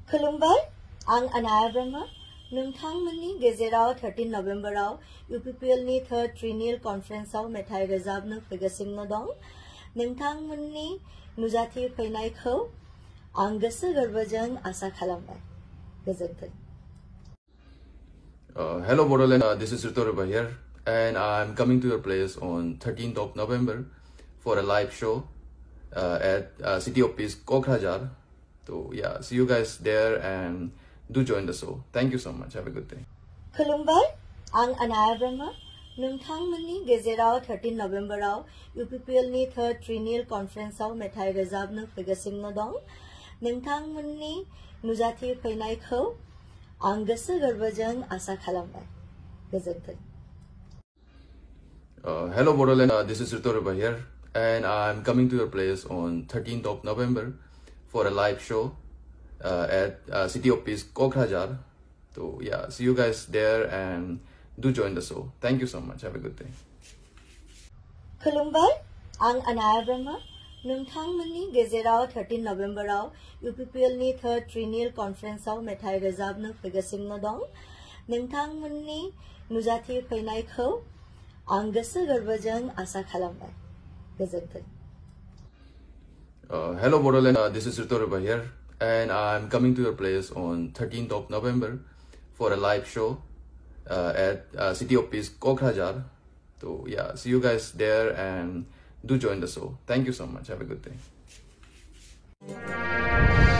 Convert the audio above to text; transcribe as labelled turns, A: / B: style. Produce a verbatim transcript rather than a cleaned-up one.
A: खुलुमबाय आं Annaya Brahma नोंथांमोननि गेजेराव thirteen नभेम्बराव U P P L नि थर्ड ट्रिनियल कन्फरेन्सआव मेथाइ रोजाबनो फैगासिनो दं। नोंथांमोननि नुजाथि फैनायखौ आं गोसो गोरबोजों आसा खालामबाय। गोजोन्थों।
B: Uh, hello Bodoland, uh, this is Rito Riba here, and I'm coming to your place on thirteenth of November for a live show uh, at uh, City of Peace, Kokrajhar. So yeah, see you guys there and do join the show. Thank you so much. Have a good day.
A: खुलुमबाय आं Annaya Brahma नोंथांमोननि गेजेराव thirteen नभेम्बराव U P P L नि third triennial कन्फरेन्सआव मेथाइ रोजाबनो फैगासिनो दं। नोंथांमोननि नुजाथि फैनायखौ आं गोसो गोरबोजों आसा खालामबाय। गोजोन्थों।
B: Uh, hello Bodoland, uh, this is Rito Riba here, and I'm coming to your place on thirteenth of November for a live show uh, at uh, City of Peace, Kokrajhar. So yeah, see you guys there and do join the show. Thank you so much. Have a good day.
A: खुलुमबाय आं Annaya Brahma नोंथांमोननि गेजेराव thirteen नभेम्बराव U P P L नि third triennial कन्फरेन्सआव मेथाइ रोजाबनो फैगासिनो दं। नोंथांमोननि नुजाथि फैनायखौ आं गोसो गोरबोजों आसा खालामबाय। गोजोन्थों।
B: Uh, hello Bodoland, uh, this is Rito Riba here, and I'm coming to your place on thirteenth of November for a live show uh, at uh, City of Peace, Kokrajhar. So yeah, see you guys there and do join the show. Thank you so much. Have a good day.